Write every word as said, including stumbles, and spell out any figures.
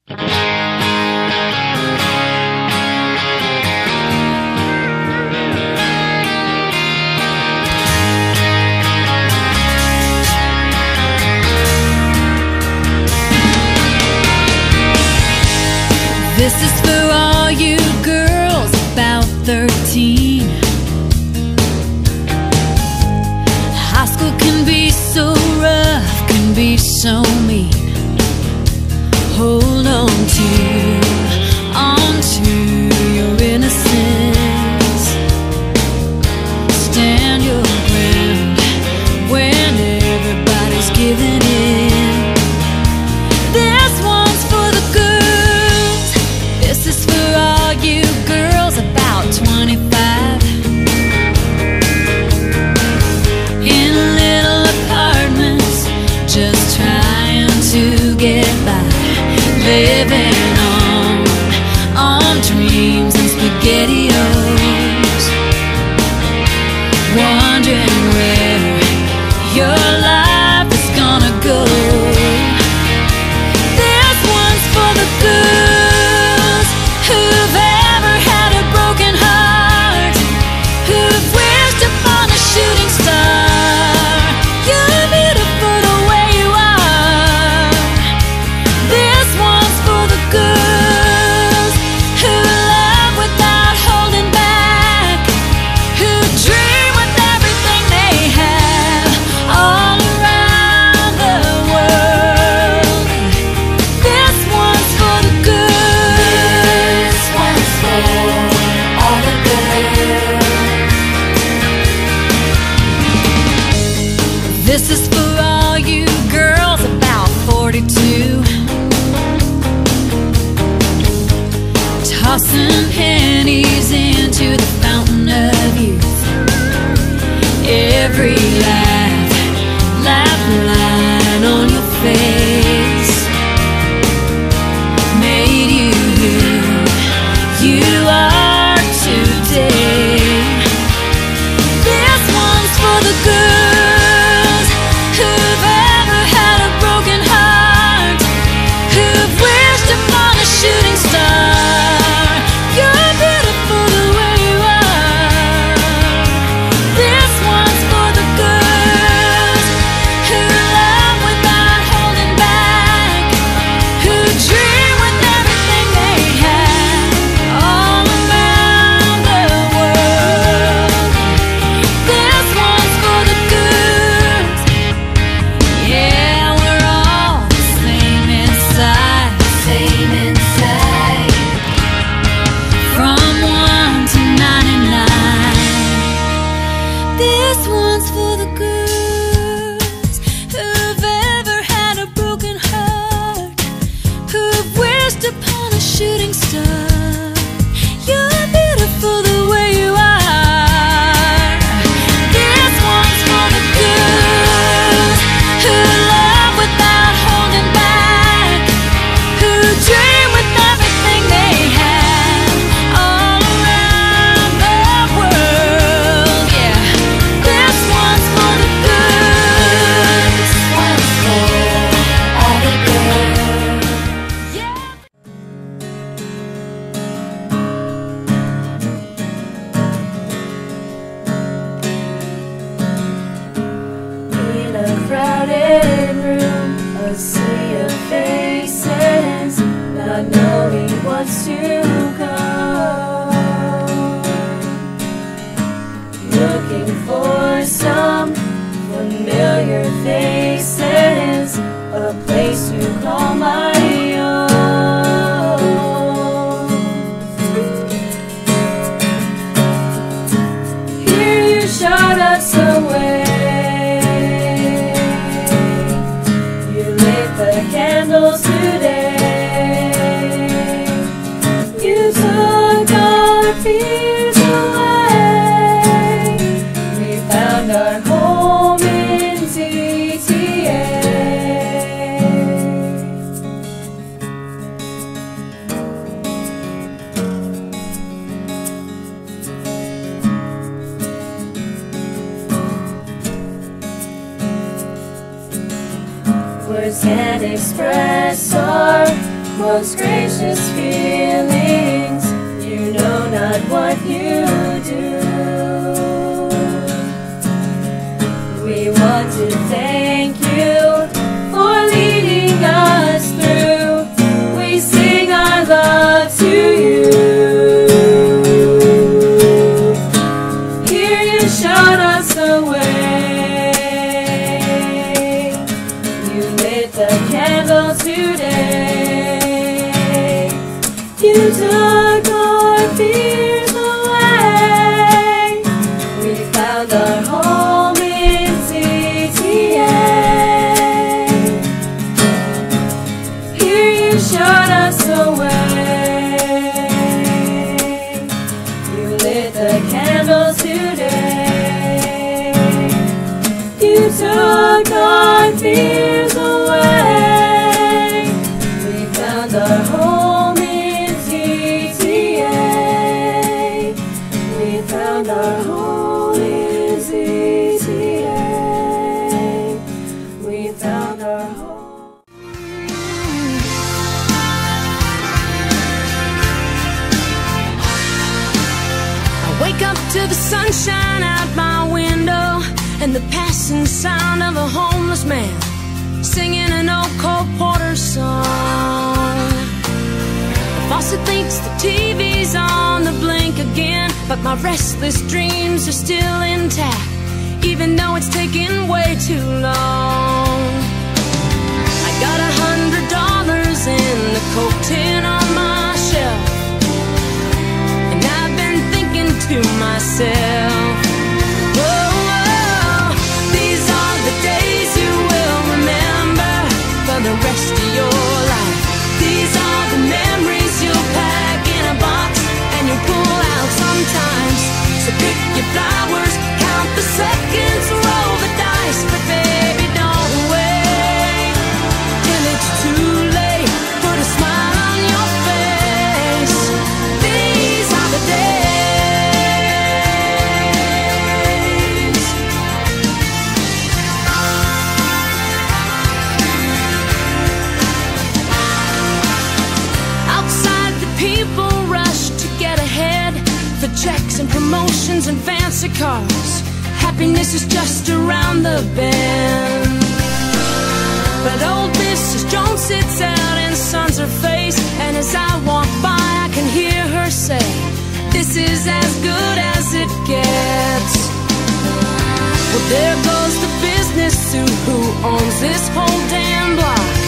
This is for all you girls about thirteen. High school can be so rough, can be so mean. Hold on to, on to your innocence. Stand your ground when everybody's giving in. This one's for the girls. This is for all you girls about twenty-five. In little apartments, just trying to get by. Living on, on dreams and SpaghettiOs. Wondering where your life is gonna go. This one's for the girls who've ever had a broken heart, who've wished upon a shooting star. You're beautiful the way you are. This one's for the girls who love without holding back, who dream with everything they have all around the world. This one's for the girls. This one's for all the girls. This is for all you girls about forty-two. Tossing pennies into the fountain of youth. Every laugh, laugh line on your face made you who you are today. This one's for the girls who've ever had a broken heart, who've wished upon a shooting star. You're beautiful the way you are. This one's for the girls who love without holding back, who dream with everything they have all around the world. This one's for the girls. Yeah, we're all the same inside, same inside. From one to ninety-nine. This one's for the girls who've ever had a broken heart, who've wished upon a shooting star. You're beautiful the way you are. This one's for the girls who love without holding back, who dream with everything they have all around the world. Yeah, this one's for the girls. This one's for all the girls. Yeah. In a crowded room, a sea of faces, not knowing what's to come, looking for some familiar faces, a place to call my own. Here you shot us away. You lit the candles today. You took our fears away. We found our home in D T A. Words can't express our most gracious feelings. You know not what you do. We want to thank you for leading us through. We sing our love to you. Here you showed us the way. You lit the candle today. You took our fears away. We found our home in C T A. Here you showed us the way. You lit the candles today. You took our fears away. We found our home in C T A. We found our home in C T A. We found our home. I wake up to the sunshine out my window and the passing sound of a homeless man singing an old Cole Porter song. The faucet thinks the T V's on the blink again, but my restless dreams are still intact, even though it's taken way too long. I got a hundred dollars in the Coke tin on my shelf, and I've been thinking to myself, whoa, whoa, these are the days you will remember for the rest of your life. These are the memories you'll pack in a box and you'll pull out sometimes. So pick your flowers, count the seconds, roll the dice, but baby, don't wait till it's too late. Put a smile on your face. These are the days. Outside, the people rush to get ahead for checks and promotions and fancy cars. Happiness is just around the bend. But old Missus Jones sits out and suns her face, and as I walk by I can hear her say, this is as good as it gets. Well, there goes the business suit who owns this whole damn block.